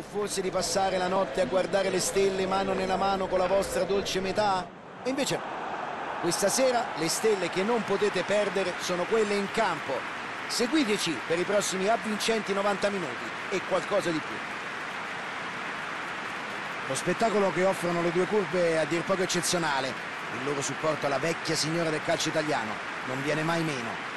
forse di passare la notte a guardare le stelle mano nella mano con la vostra dolce metà? E invece no. Questa sera le stelle che non potete perdere sono quelle in campo. Seguiteci per i prossimi avvincenti 90 minuti e qualcosa di più. Lo spettacolo che offrono le due curve è a dir poco eccezionale. Il loro supporto alla vecchia signora del calcio italiano non viene mai meno.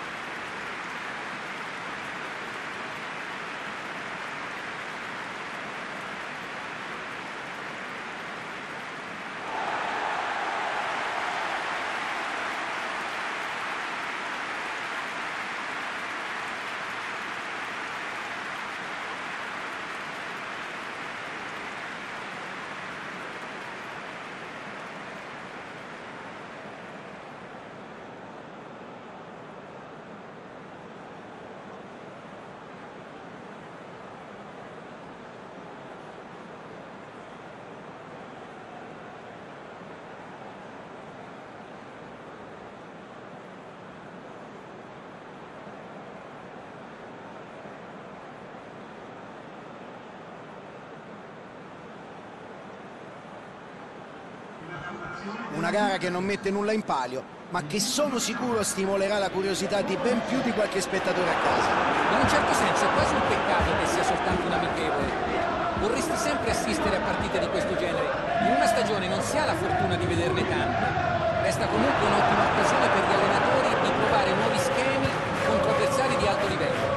Una gara che non mette nulla in palio, ma che sono sicuro stimolerà la curiosità di ben più di qualche spettatore a casa. In un certo senso è quasi un peccato che sia soltanto un amichevole. Vorresti sempre assistere a partite di questo genere. In una stagione non si ha la fortuna di vederne tante. Resta comunque un'ottima occasione per gli allenatori di provare nuovi schemi contro avversari di alto livello.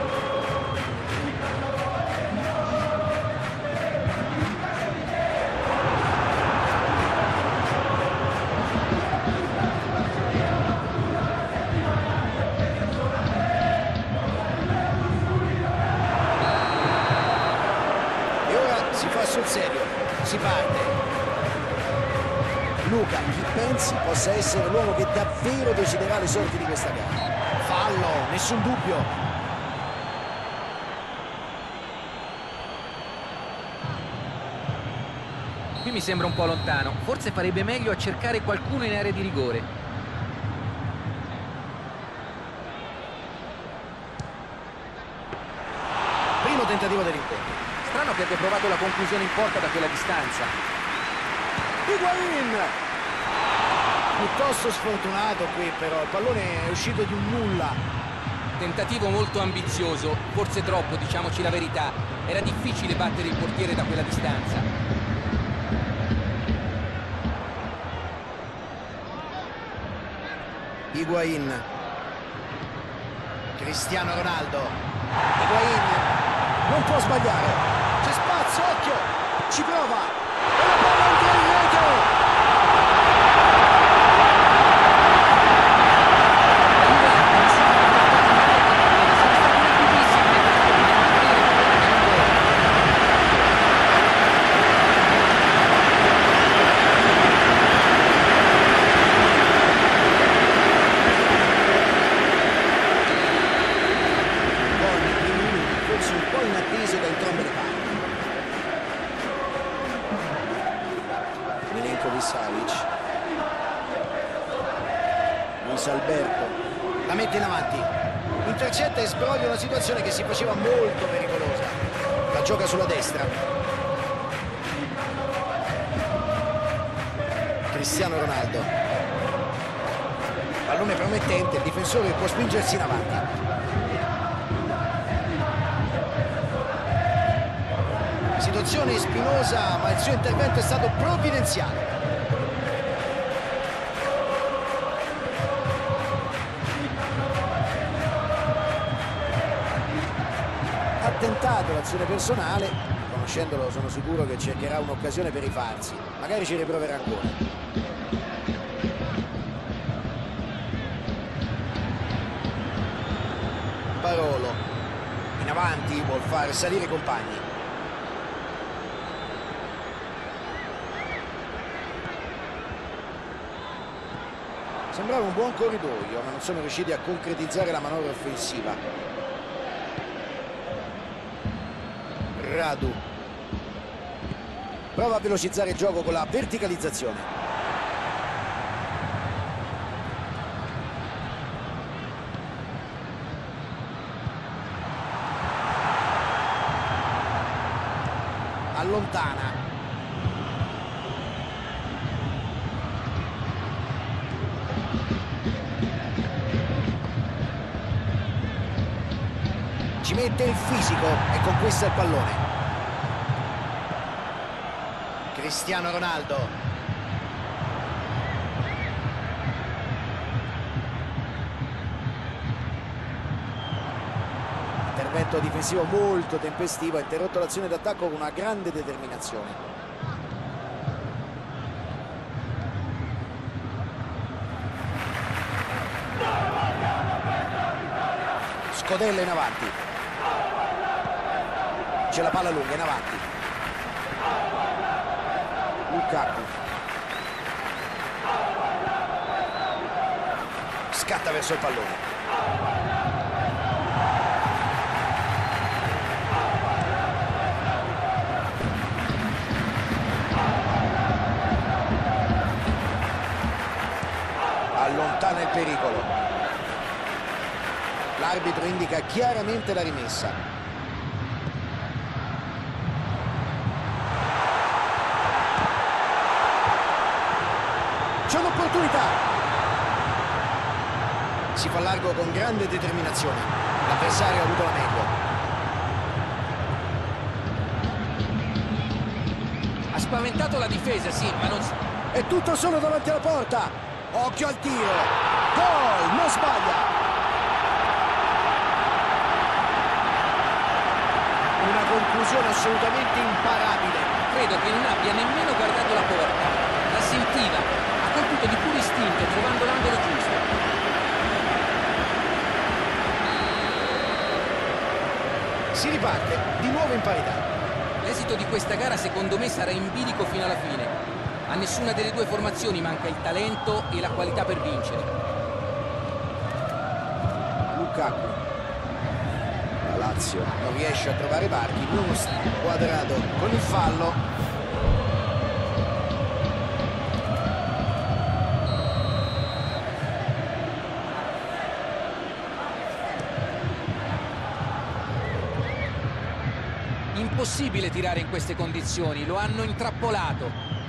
Sul serio, si parte. Luca, chi pensi possa essere l'uomo che davvero deciderà le sorti di questa gara? Fallo, nessun dubbio. Qui mi sembra un po' lontano, forse farebbe meglio a cercare qualcuno in area di rigore. Primo tentativo dell'incontro. Strano che abbia provato la conclusione in porta da quella distanza. Higuain! Piuttosto sfortunato qui però, il pallone è uscito di un nulla. Tentativo molto ambizioso, forse troppo, diciamoci la verità. Era difficile battere il portiere da quella distanza. Higuain. Cristiano Ronaldo. Higuain non può sbagliare. C'è spazio, occhio, ci prova, e la palla entra in rete! Gol nei primi minuti, forse un po' inatteso da entrambe le parti. Savic. Luis Alberto la mette in avanti, intercetta e sbroglia una situazione che si faceva molto pericolosa. La gioca sulla destra. Cristiano Ronaldo, pallone promettente, il difensore può spingersi in avanti. Situazione spinosa, ma il suo intervento è stato provvidenziale. Ha tentato l'azione personale, conoscendolo sono sicuro che cercherà un'occasione per rifarsi, magari ci riproverà ancora. Barolo in avanti, vuol far salire i compagni. Sembrava un buon corridoio, ma non sono riusciti a concretizzare la manovra offensiva. Radu prova a velocizzare il gioco con la verticalizzazione. allontana. Ci mette il fisico e conquista il pallone. Cristiano Ronaldo. Intervento difensivo molto tempestivo, ha interrotto l'azione d'attacco con una grande determinazione. Scodella in avanti. C'è la palla lunga in avanti. Lukaku. Scatta verso il pallone. Allontana il pericolo. L'arbitro indica chiaramente la rimessa. C'è un'opportunità. Si fa largo con grande determinazione. L'avversario ha avuto la meglio. Ha spaventato la difesa, sì, ma non... È tutto solo davanti alla porta. Occhio al tiro. Gol, non sbaglia. Una conclusione assolutamente imparabile. Credo che non abbia nemmeno guardato la porta. La sentiva. Ha colpito di puro istinto, trovando l'angolo giusto. Si riparte di nuovo in parità. L'esito di questa gara secondo me sarà in bilico fino alla fine. A nessuna delle due formazioni manca il talento e la qualità per vincere. Lukaku. La Lazio non riesce a trovare varchi, nonostante Quadrado con il fallo. Impossibile tirare in queste condizioni, lo hanno intrappolato.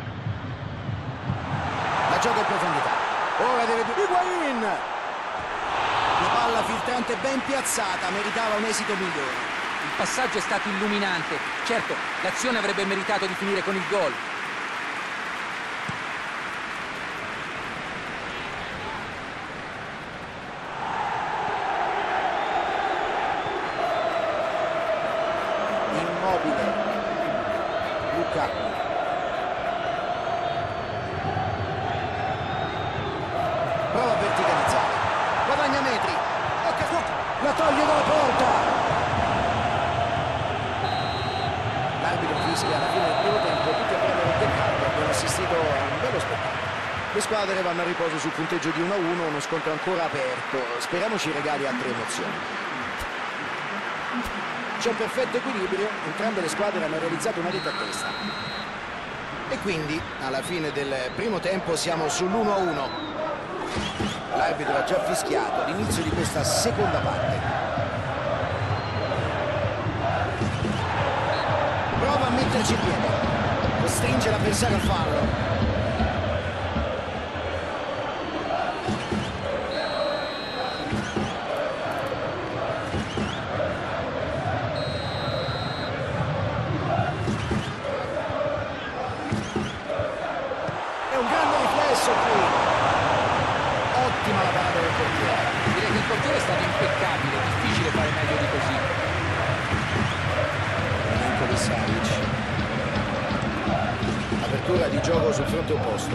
La gioca in profondità. Ora deve... Higuain! La palla filtrante ben piazzata, meritava un esito migliore. Il passaggio è stato illuminante. Certo, l'azione avrebbe meritato di finire con il gol. Lukaku. Prova a verticalizzare. Guadagna metri. La toglie dalla porta. L'arbitro fischia alla fine del primo tempo. Tutti a prendere il decalco. Abbiamo assistito a un bello spettacolo. Le squadre vanno a riposo sul punteggio di 1-1. Uno scontro ancora aperto. Speriamo ci regali altre emozioni. C'è un perfetto equilibrio, entrambe le squadre hanno realizzato una rete a testa. E quindi, alla fine del primo tempo, siamo sull'1-1. L'arbitro ha già fischiato l'inizio di questa seconda parte. Prova a metterci il piede. Costringe l'avversario al fallo. Ottima la parata del portiere. Direi che il portiere è stato impeccabile, difficile fare meglio di così. Milinkovic Savic. Apertura di gioco sul fronte opposto.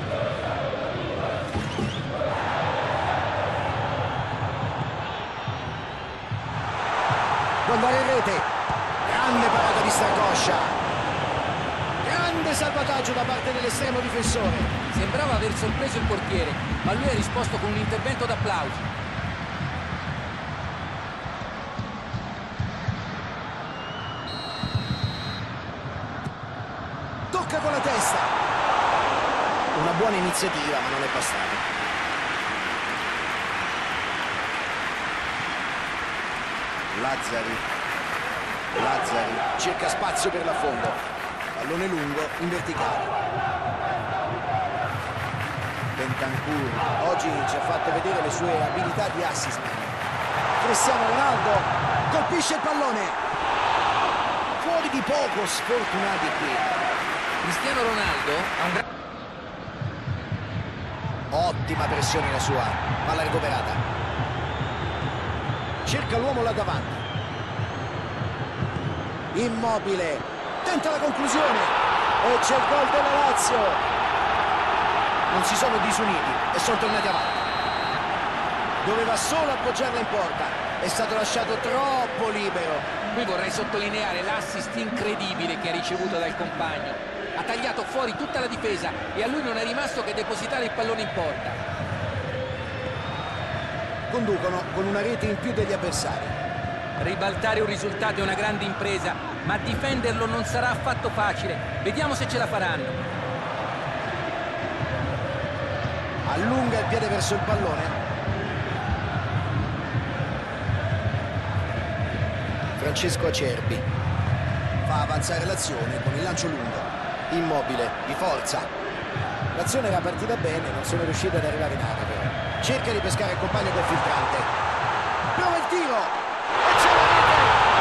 Può andare in rete. Grande parata di Strakoscia. Grande salvataggio da parte dell'estremo difensore. Sembrava aver sorpreso il portiere, ma lui ha risposto con un intervento d'applausi. Tocca con la testa. Una buona iniziativa, ma non è bastata. Lazzari cerca spazio per l'affondo. Pallone lungo in verticale. Bentancur oggi ci ha fatto vedere le sue abilità di assist. Cristiano Ronaldo colpisce il pallone. Fuori di poco, sfortunati qui. Cristiano Ronaldo ha un gran... Ottima pressione la sua, palla recuperata. Cerca l'uomo là davanti. Immobile, tenta la conclusione e c'è il gol della Lazio. Non si sono disuniti e sono tornati avanti. Doveva solo appoggiarla in porta, è stato lasciato troppo libero. Qui vorrei sottolineare l'assist incredibile che ha ricevuto dal compagno. Ha tagliato fuori tutta la difesa e a lui non è rimasto che depositare il pallone in porta. Conducono con una rete in più degli avversari. Ribaltare un risultato è una grande impresa, ma difenderlo non sarà affatto facile. Vediamo se ce la faranno. Allunga il piede verso il pallone. Francesco Acerbi fa avanzare l'azione con il lancio lungo. Immobile, di forza. L'azione era partita bene, non sono riusciti ad arrivare in area però. Cerca di pescare il compagno col filtrante. Prova il tiro! E c'è la rete!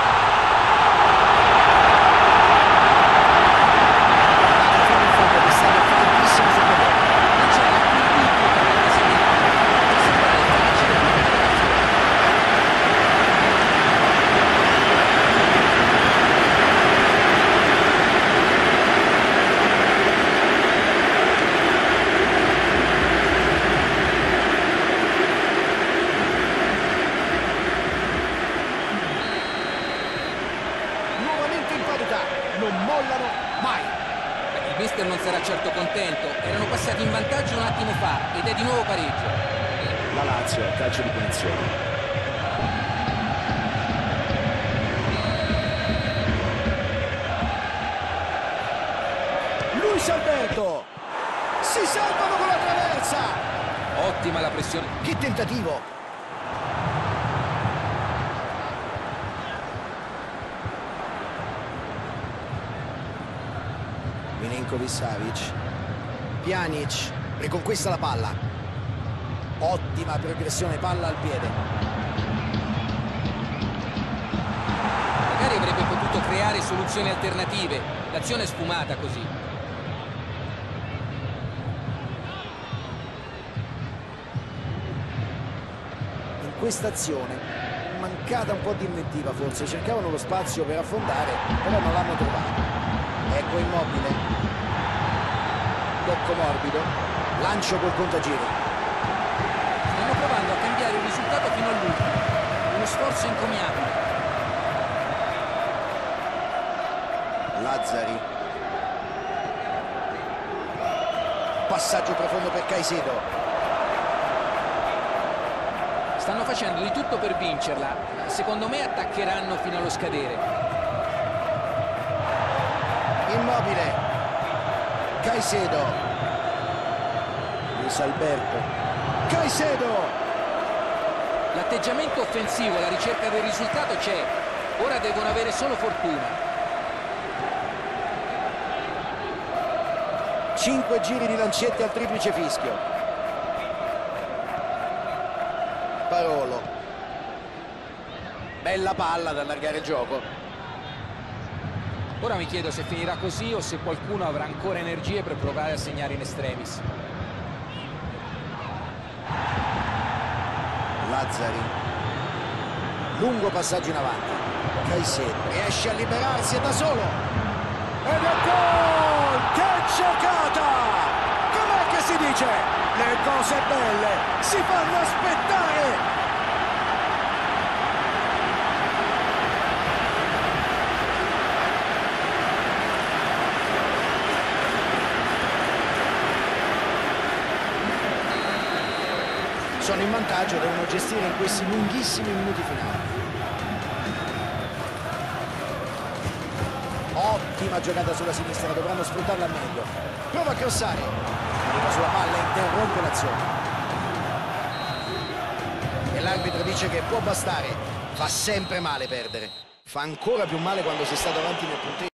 Fino in fondo è stato tantissimo sul pallone. Non c'è alcun dubbio che avete seguito. Può sembrare facile non mollano mai. Il mister non sarà certo contento. Erano passati in vantaggio un attimo fa ed è di nuovo pareggio. La Lazio a calcio di punizione. Luis Alberto si salvano con la traversa. Ottima la pressione. Che tentativo. Milinkovic-Savic, Pjanic riconquista la palla. Ottima progressione, palla al piede. Magari avrebbe potuto creare soluzioni alternative. L'azione è sfumata così. In questa azione mancata un po' di inventiva, forse cercavano lo spazio per affondare, però non l'hanno trovato. Ecco Immobile, tocco morbido, lancio col contagiri. Stanno provando a cambiare il risultato fino all'ultimo. Uno sforzo encomiabile. Lazzari, passaggio profondo per Caicedo. Stanno facendo di tutto per vincerla. Secondo me attaccheranno fino allo scadere. Immobile, Caicedo, Luis Alberto, Caicedo. L'atteggiamento offensivo alla ricerca del risultato c'è. Ora devono avere solo fortuna. 5 giri di lancette al triplice fischio. Parolo, bella palla ad allargare il gioco. Ora mi chiedo se finirà così o se qualcuno avrà ancora energie per provare a segnare in extremis. Lazzari, lungo passaggio in avanti. Caicedo riesce a liberarsi, è da solo ed è gol! Che giocata! Com'è che si dice? Le cose belle si fanno aspettare. Sono in vantaggio, devono gestire in questi lunghissimi minuti finali. Ottima giocata sulla sinistra, dovranno sfruttarla al meglio. Prova a crossare, arriva sulla palla e interrompe l'azione. E l'arbitro dice che può bastare, fa sempre male perdere. Fa ancora più male quando si sta davanti nel punteggio.